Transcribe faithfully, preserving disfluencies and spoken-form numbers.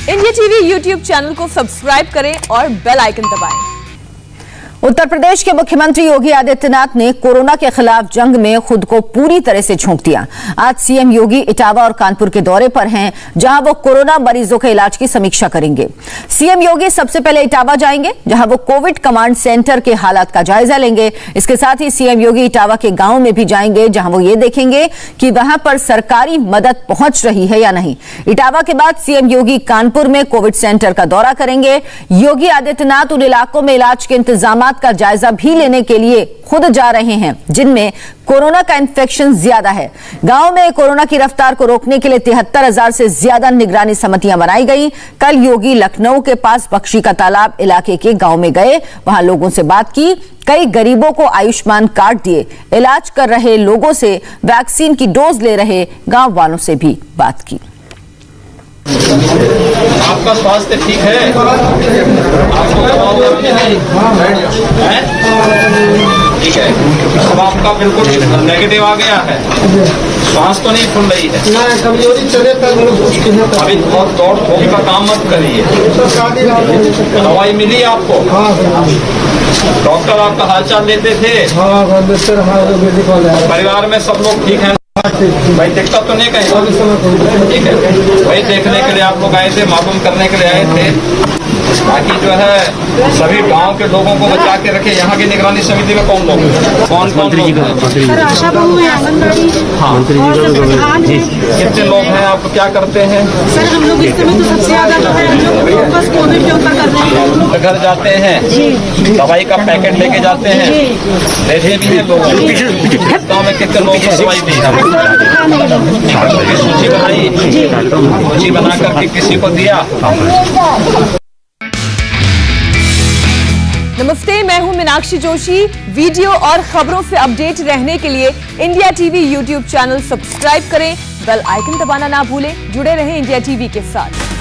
India TV YouTube channel को subscribe करें और बेल आइकन दबाएं। उत्तर प्रदेश के मुख्यमंत्री योगी आदित्यनाथ ने कोरोना के खिलाफ जंग में खुद को पूरी तरह से झोंक दिया। आज सीएम योगी इटावा और कानपुर के दौरे पर हैं, जहां वो कोरोना मरीजों के इलाज की समीक्षा करेंगे। सीएम योगी सबसे पहले इटावा जाएंगे, जहां वो कोविड कमांड सेंटर के हालात का जायजा लेंगे। इसके साथ ही सीएम योगी इटावा के गांव में भी जाएंगे, जहां वो ये देखेंगे कि वहां पर सरकारी मदद पहुंच रही है या नहीं। इटावा के बाद सीएम योगी कानपुर में कोविड सेंटर का दौरा करेंगे। योगी आदित्यनाथ उन इलाकों में इलाज के इंतजाम का जायजा भी लेने के लिए खुद जा रहे हैं, जिनमें कोरोना का इन्फेक्शन ज्यादा है। गांव में कोरोना की रफ्तार को रोकने के लिए तिहत्तर हजार से ज्यादा निगरानी समितियां बनाई गई। कल योगी लखनऊ के पास बख्शी का तालाब इलाके के गांव में गए, वहां लोगों से बात की। कई गरीबों को आयुष्मान कार्ड दिए। इलाज कर रहे लोगों से, वैक्सीन की डोज ले रहे गांव वालों से भी बात की। आपका स्वास्थ्य ठीक है? आपको ठीक है। अब आपका बिल्कुल नेगेटिव आ गया है, श्वास तो नहीं फूल रही है, कमजोरी चले तक अभी बहुत दौड़ धूप का काम मत करिए। दवाई मिली आपको? डॉक्टर आपका हालचाल लेते थे? परिवार में सब लोग ठीक है? भाई दिक्कत तो नहीं कहीं? ठीक है, वही देखने के लिए आप लोग आए थे, मालूम करने के लिए आए थे, ताकि जो है सभी गांव के लोगों को बचा के रखे। यहाँ की निगरानी समिति में कौन लोग हैं? कौन कौन लोग हैं? सर आशा बहू है, आंगनबाड़ी। हाँ, कितने लोग हैं? आप क्या करते हैं? सर हम लोग इस समय तो सबसे ज्यादा जो है हम लोग फोकस कोविड के ऊपर कर रहे हैं। घर जाते हैं, दवाई का पैकेट लेके जाते हैं, ऐसे भी है लोग। गाँव में कितने लोग दवाई दी? सूची बनाई, सूची बना करके किसी को दिया। नमस्ते, मैं हूं मीनाक्षी जोशी। वीडियो और खबरों से अपडेट रहने के लिए India TV YouTube channel subscribe करें, बेल आइकन दबाना ना भूलें। जुड़े रहें इंडिया टीवी के साथ।